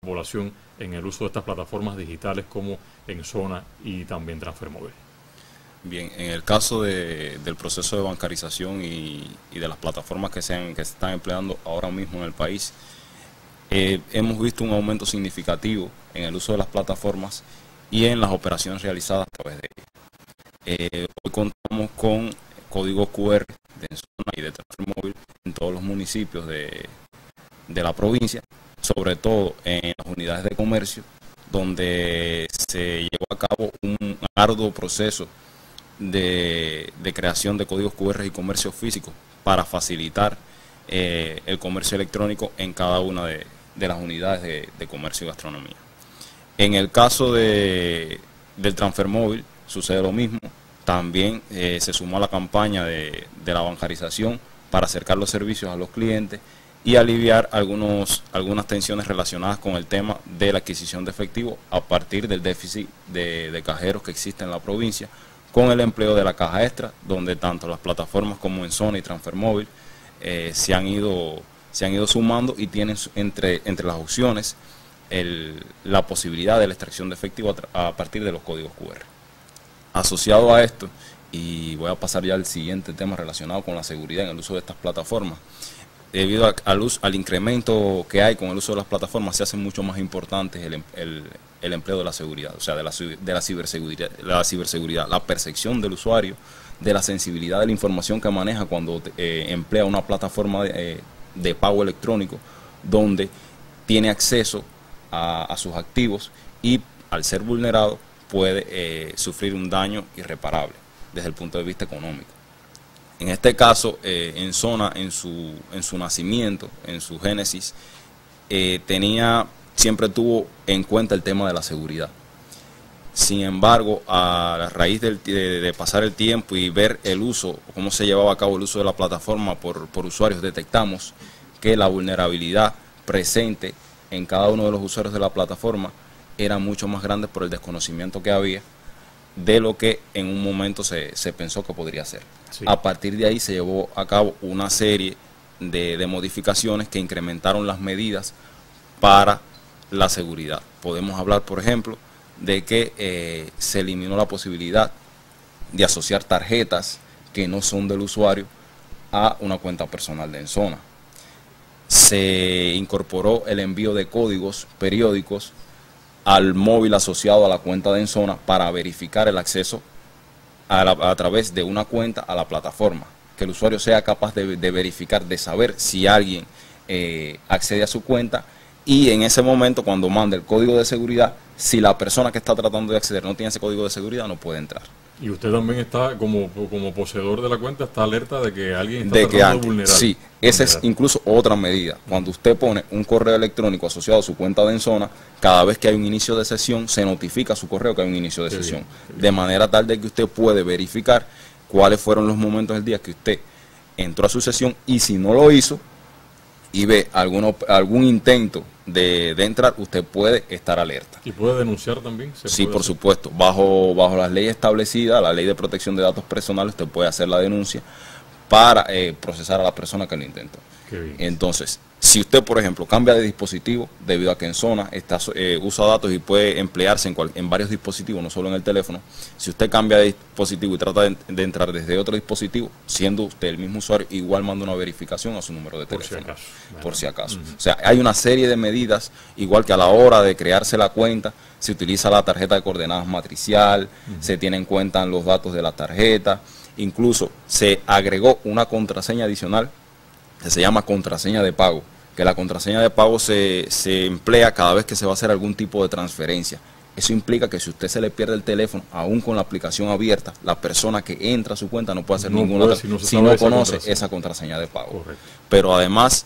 población en el uso de estas plataformas digitales como Enzona y también Transfermóvil? Bien, en el caso del proceso de bancarización y de las plataformas que se están empleando ahora mismo en el país, hemos visto un aumento significativo en el uso de las plataformas y en las operaciones realizadas a través de ellas. Hoy contamos con código QR de Enzona y de Transfermóvil en todos los municipios de la provincia, sobre todo en las unidades de comercio, donde se llevó a cabo un arduo proceso de creación de códigos QR y comercio físico para facilitar el comercio electrónico en cada una de las unidades de comercio y gastronomía. En el caso del Transfermóvil sucede lo mismo. También se sumó a la campaña de la bancarización para acercar los servicios a los clientes y aliviar algunas tensiones relacionadas con el tema de la adquisición de efectivo a partir del déficit de cajeros que existe en la provincia, con el empleo de la caja extra, donde tanto las plataformas como Enzona y Transfermóvil se han ido sumando y tienen entre las opciones la posibilidad de la extracción de efectivo a partir de los códigos QR. Asociado a esto, y voy a pasar ya al siguiente tema relacionado con la seguridad en el uso de estas plataformas, debido al incremento que hay con el uso de las plataformas, se hace mucho más importante el empleo de la seguridad, o sea, de la ciberseguridad, la percepción del usuario, de la sensibilidad de la información que maneja cuando emplea una plataforma de pago electrónico, donde tiene acceso a sus activos y al ser vulnerado puede sufrir un daño irreparable desde el punto de vista económico. En este caso, Enzona en su nacimiento, en su génesis, siempre tuvo en cuenta el tema de la seguridad. Sin embargo, a raíz de pasar el tiempo y ver el uso, cómo se llevaba a cabo el uso de la plataforma por usuarios, detectamos que la vulnerabilidad presente en cada uno de los usuarios de la plataforma era mucho más grande por el desconocimiento que había de lo que en un momento se pensó que podría ser. Sí. A partir de ahí se llevó a cabo una serie de modificaciones que incrementaron las medidas para la seguridad. Podemos hablar, por ejemplo, de que se eliminó la posibilidad de asociar tarjetas que no son del usuario a una cuenta personal de Enzona. Se incorporó el envío de códigos periódicos al móvil asociado a la cuenta de Enzona para verificar el acceso a través de una cuenta a la plataforma, que el usuario sea capaz de verificar, de saber si alguien accede a su cuenta, y en ese momento, cuando manda el código de seguridad, si la persona que está tratando de acceder no tiene ese código de seguridad, no puede entrar. Y usted también está, como poseedor de la cuenta, está alerta de que alguien está tratando de vulnerar. Sí, esa es incluso otra medida. Cuando usted pone un correo electrónico asociado a su cuenta de Enzona, cada vez que hay un inicio de sesión, se notifica a su correo que hay un inicio de sesión. De manera tal de que usted puede verificar cuáles fueron los momentos del día que usted entró a su sesión, y si no lo hizo y ve algún intento de entrar, usted puede estar alerta. ¿Y puede denunciar también? Sí, por supuesto. Bajo las leyes establecidas, la ley de protección de datos personales, usted puede hacer la denuncia para procesar a la persona que lo intentó. Entonces, si usted, por ejemplo, cambia de dispositivo, debido a que Enzona usa datos y puede emplearse en varios dispositivos, no solo en el teléfono, si usted cambia de dispositivo y trata de entrar desde otro dispositivo, siendo usted el mismo usuario, igual manda una verificación a su número de teléfono. Por si acaso. O sea, hay una serie de medidas, igual que a la hora de crearse la cuenta, se utiliza la tarjeta de coordenadas matricial, se tienen en cuenta los datos de la tarjeta, incluso se agregó una contraseña adicional que se llama contraseña de pago, que la contraseña de pago se emplea cada vez que se va a hacer algún tipo de transferencia. Eso implica que si usted se le pierde el teléfono, aún con la aplicación abierta, la persona que entra a su cuenta no puede hacer ninguna si no conoce esa contraseña de pago. Correcto. Pero además,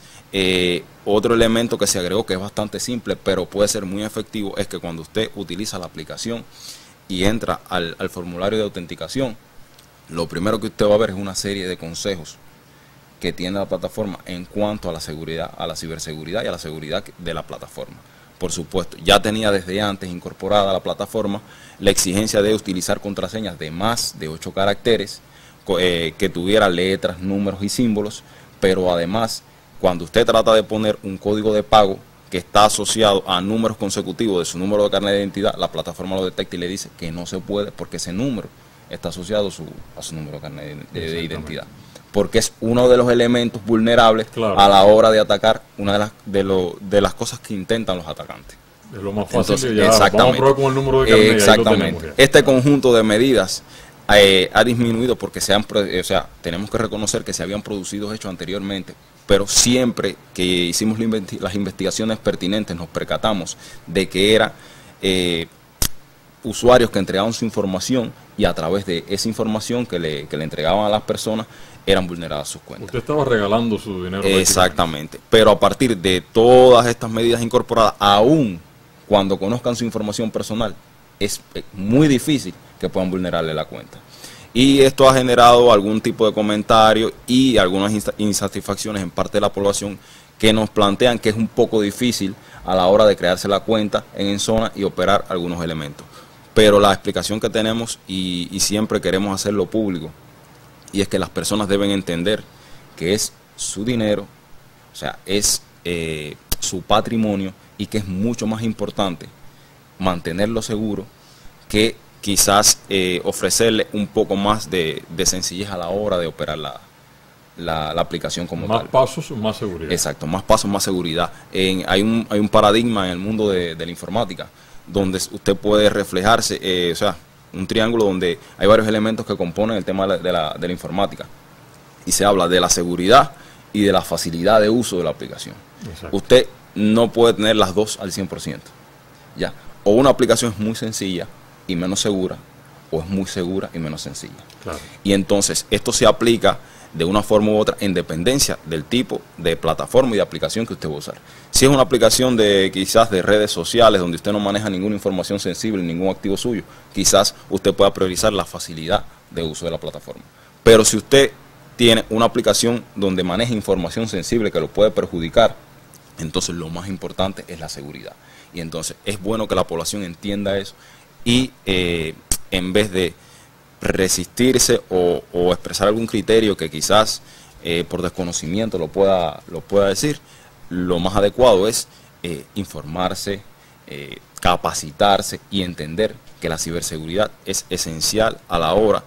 otro elemento que se agregó, que es bastante simple, pero puede ser muy efectivo, es que cuando usted utiliza la aplicación y entra al formulario de autenticación, lo primero que usted va a ver es una serie de consejos que tiene la plataforma en cuanto a la seguridad, a la ciberseguridad y a la seguridad de la plataforma. Por supuesto, ya tenía desde antes incorporada a la plataforma la exigencia de utilizar contraseñas de más de 8 caracteres, que tuviera letras, números y símbolos, pero además, cuando usted trata de poner un código de pago que está asociado a números consecutivos de su número de carnet de identidad, la plataforma lo detecta y le dice que no se puede porque ese número está asociado a su número de carnet de identidad. Porque es uno de los elementos vulnerables a la hora de atacar una de las cosas que intentan los atacantes. Es lo más fácil. Entonces, ya exactamente. Vamos a probar con el número de carnet. Exactamente. Este conjunto de medidas ha disminuido porque tenemos que reconocer que se habían producido hechos anteriormente, pero siempre que hicimos las investigaciones pertinentes nos percatamos de que eran usuarios que entregaban su información y a través de esa información que le entregaban a las personas eran vulneradas sus cuentas. Usted estaba regalando su dinero. Exactamente, pero a partir de todas estas medidas incorporadas, aún cuando conozcan su información personal, es muy difícil que puedan vulnerarle la cuenta. Y esto ha generado algún tipo de comentario y algunas insatisfacciones en parte de la población que nos plantean que es un poco difícil a la hora de crearse la cuenta en zona y operar algunos elementos. Pero la explicación que tenemos y siempre queremos hacerlo público, y es que las personas deben entender que es su dinero, o sea, es su patrimonio, y que es mucho más importante mantenerlo seguro que quizás ofrecerle un poco más de sencillez a la hora de operar la aplicación como tal. Más pasos, más seguridad. Exacto, más pasos, más seguridad. Hay un paradigma en el mundo de la informática donde usted puede reflejarse, un triángulo donde hay varios elementos que componen el tema de la informática. Y se habla de la seguridad y de la facilidad de uso de la aplicación. Exacto. Usted no puede tener las dos al 100%. ¿Ya? O una aplicación es muy sencilla y menos segura, o es muy segura y menos sencilla. Claro. Y entonces esto se aplica de una forma u otra en dependencia del tipo de plataforma y de aplicación que usted va a usar. Si es una aplicación quizás de redes sociales donde usted no maneja ninguna información sensible, ningún activo suyo, quizás usted pueda priorizar la facilidad de uso de la plataforma. Pero si usted tiene una aplicación donde maneja información sensible que lo puede perjudicar, entonces lo más importante es la seguridad. Y entonces es bueno que la población entienda eso y en vez de resistirse o expresar algún criterio que quizás por desconocimiento lo pueda decir, lo más adecuado es informarse, capacitarse y entender que la ciberseguridad es esencial a la hora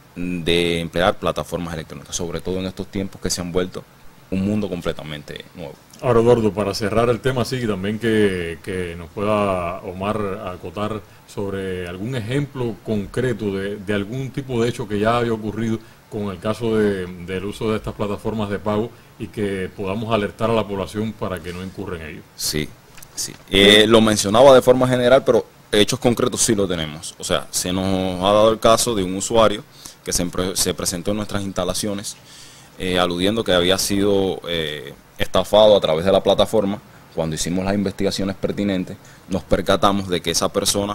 de emplear plataformas electrónicas, sobre todo en estos tiempos que se han vuelto un mundo completamente nuevo. Ahora, Eduardo, para cerrar el tema, sí, también que nos pueda Omar acotar sobre algún ejemplo concreto de algún tipo de hecho que ya había ocurrido con el caso del uso de estas plataformas de pago y que podamos alertar a la población para que no incurra en ello. Sí, sí. Lo mencionaba de forma general, pero hechos concretos sí lo tenemos. O sea, se nos ha dado el caso de un usuario que se presentó en nuestras instalaciones aludiendo que había sido estafado a través de la plataforma. Cuando hicimos las investigaciones pertinentes, nos percatamos de que esa persona,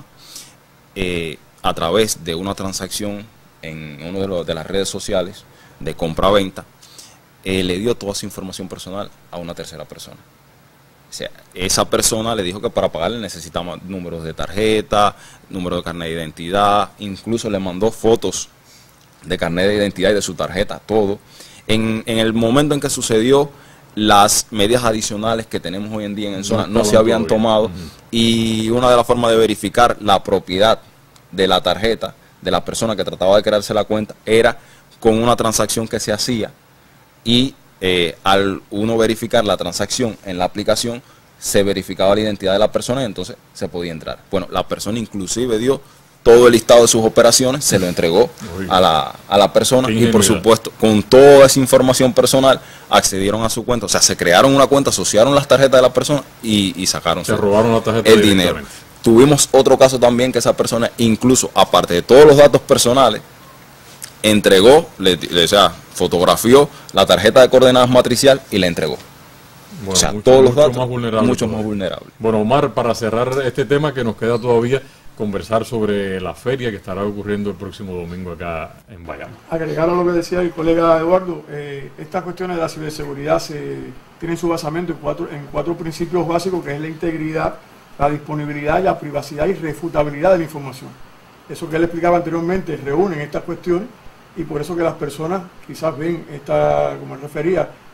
a través de una transacción en una de las redes sociales de compra-venta, le dio toda su información personal a una tercera persona. O sea, esa persona le dijo que para pagarle necesitaba números de tarjeta, número de carnet de identidad, incluso le mandó fotos de carnet de identidad y de su tarjeta, todo. En el momento en que sucedió, las medidas adicionales que tenemos hoy en día en zona no se habían tomado, y una de las formas de verificar la propiedad de la tarjeta de la persona que trataba de crearse la cuenta era con una transacción que se hacía, y al uno verificar la transacción en la aplicación se verificaba la identidad de la persona y entonces se podía entrar. Bueno, la persona inclusive dio todo el listado de sus operaciones, se lo entregó a la persona y por supuesto con toda esa información personal accedieron a su cuenta. O sea, se crearon una cuenta, asociaron las tarjetas de la persona y sacaron robaron la tarjeta el dinero. Tuvimos otro caso también que esa persona, incluso aparte de todos los datos personales, entregó, fotografió la tarjeta de coordenadas matricial y la entregó. Bueno, o sea, todos los datos mucho más vulnerables. Bueno, Omar, para cerrar este tema que nos queda todavía, conversar sobre la feria que estará ocurriendo el próximo domingo acá en Bayamo. Agregar a lo que decía el colega Eduardo, estas cuestiones de la ciberseguridad tienen su basamento en cuatro principios básicos, que es la integridad, la disponibilidad, la privacidad y refutabilidad de la información. Eso que él explicaba anteriormente reúnen estas cuestiones, y por eso que las personas quizás ven como él refería,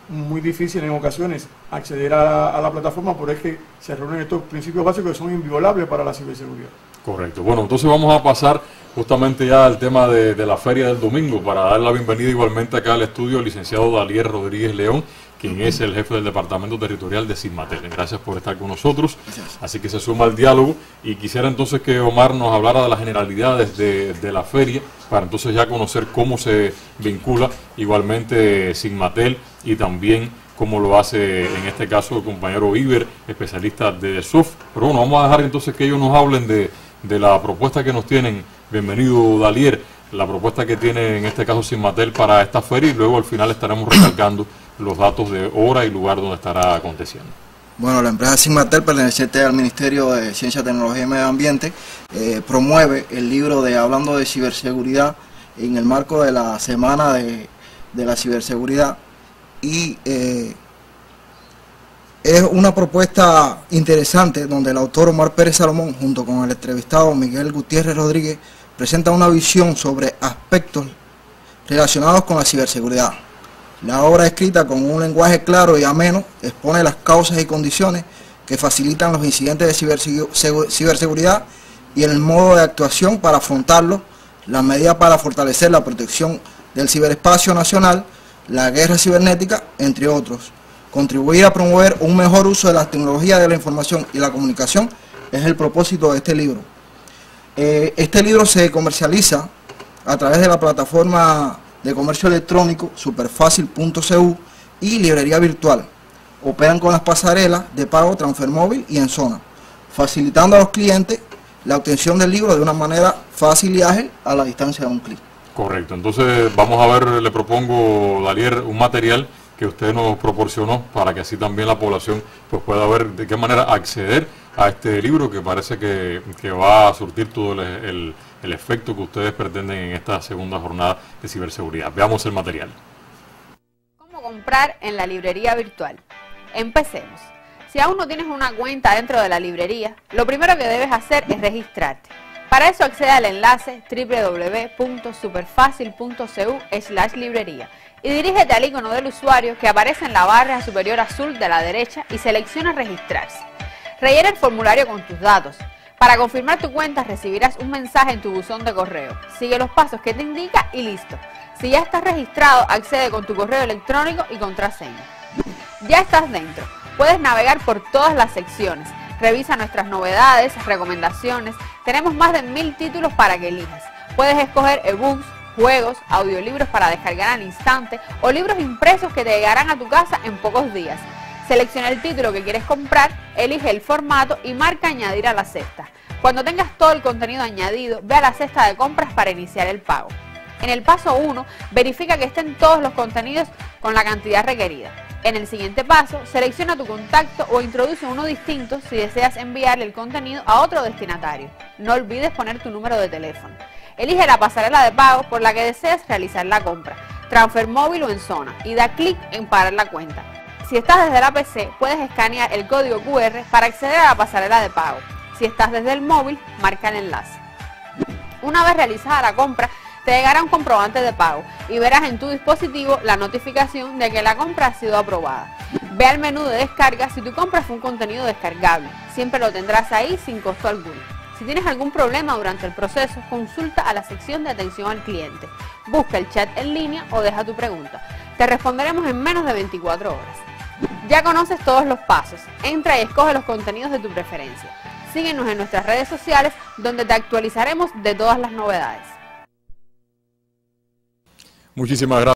muy difícil en ocasiones acceder a la plataforma, por es que se reúnen estos principios básicos que son inviolables para la ciberseguridad. Correcto. Bueno, entonces vamos a pasar justamente ya al tema de la feria del domingo, para dar la bienvenida igualmente acá al estudio al licenciado Dalier Rodríguez León, quien es el jefe del Departamento Territorial de Sigmatel. Gracias por estar con nosotros. Gracias. Así que se suma al diálogo y quisiera entonces que Omar nos hablara de las generalidades de la feria, para entonces ya conocer cómo se vincula igualmente Sigmatel y también cómo lo hace en este caso el compañero Iber, especialista de SOF. Pero bueno, vamos a dejar entonces que ellos nos hablen de la propuesta que nos tienen. Bienvenido, Dalier, la propuesta que tiene en este caso Sigmatel para esta feria, y luego al final estaremos recalcando los datos de hora y lugar donde estará aconteciendo. Bueno, la empresa Sigmatel, perteneciente al Ministerio de Ciencia, Tecnología y Medio Ambiente, promueve el libro de Hablando de Ciberseguridad en el marco de la Semana de la Ciberseguridad, y es una propuesta interesante donde el autor Omar Pérez Salomón, junto con el entrevistado Miguel Gutiérrez Rodríguez, presenta una visión sobre aspectos relacionados con la ciberseguridad. La obra, escrita con un lenguaje claro y ameno, expone las causas y condiciones que facilitan los incidentes de ciberseguridad y el modo de actuación para afrontarlos, las medidas para fortalecer la protección del ciberespacio nacional, la guerra cibernética, entre otros. Contribuir a promover un mejor uso de las tecnologías de la información y la comunicación es el propósito de este libro. Este libro se comercializa a través de la plataforma de comercio electrónico superfacil.cu y librería virtual. Operan con las pasarelas de pago Transfermóvil y en zona, facilitando a los clientes la obtención del libro de una manera fácil y ágil a la distancia de un clic. Correcto. Entonces vamos a ver, le propongo, Dalier, un material que usted nos proporcionó para que así también la población pues pueda ver de qué manera acceder a este libro, que parece que va a surtir todo el efecto que ustedes pretenden en esta segunda jornada de ciberseguridad. Veamos el material. ¿Cómo comprar en la librería virtual? Empecemos. Si aún no tienes una cuenta dentro de la librería, lo primero que debes hacer es registrarte. Para eso accede al enlace www.superfacil.cu/librería y dirígete al icono del usuario que aparece en la barra superior azul de la derecha y selecciona registrarse. Rellena el formulario con tus datos. Para confirmar tu cuenta recibirás un mensaje en tu buzón de correo. Sigue los pasos que te indica y listo. Si ya estás registrado, accede con tu correo electrónico y contraseña. Ya estás dentro. Puedes navegar por todas las secciones. Revisa nuestras novedades, recomendaciones. Tenemos más de 1000 títulos para que elijas. Puedes escoger ebooks, juegos, audiolibros para descargar al instante o libros impresos que te llegarán a tu casa en pocos días. Selecciona el título que quieres comprar, elige el formato y marca añadir a la cesta. Cuando tengas todo el contenido añadido, ve a la cesta de compras para iniciar el pago. En el paso 1, verifica que estén todos los contenidos con la cantidad requerida. En el siguiente paso, selecciona tu contacto o introduce uno distinto si deseas enviarle el contenido a otro destinatario. No olvides poner tu número de teléfono. Elige la pasarela de pago por la que deseas realizar la compra, Transfermóvil o en zona, y da clic en pagar la cuenta. Si estás desde la PC, puedes escanear el código QR para acceder a la pasarela de pago. Si estás desde el móvil, marca el enlace. Una vez realizada la compra, te llegará un comprobante de pago y verás en tu dispositivo la notificación de que la compra ha sido aprobada. Ve al menú de descarga si tu compra fue un contenido descargable. Siempre lo tendrás ahí sin costo alguno. Si tienes algún problema durante el proceso, consulta a la sección de atención al cliente. Busca el chat en línea o deja tu pregunta. Te responderemos en menos de 24 horas. Ya conoces todos los pasos. Entra y escoge los contenidos de tu preferencia. Síguenos en nuestras redes sociales donde te actualizaremos de todas las novedades. Muchísimas gracias.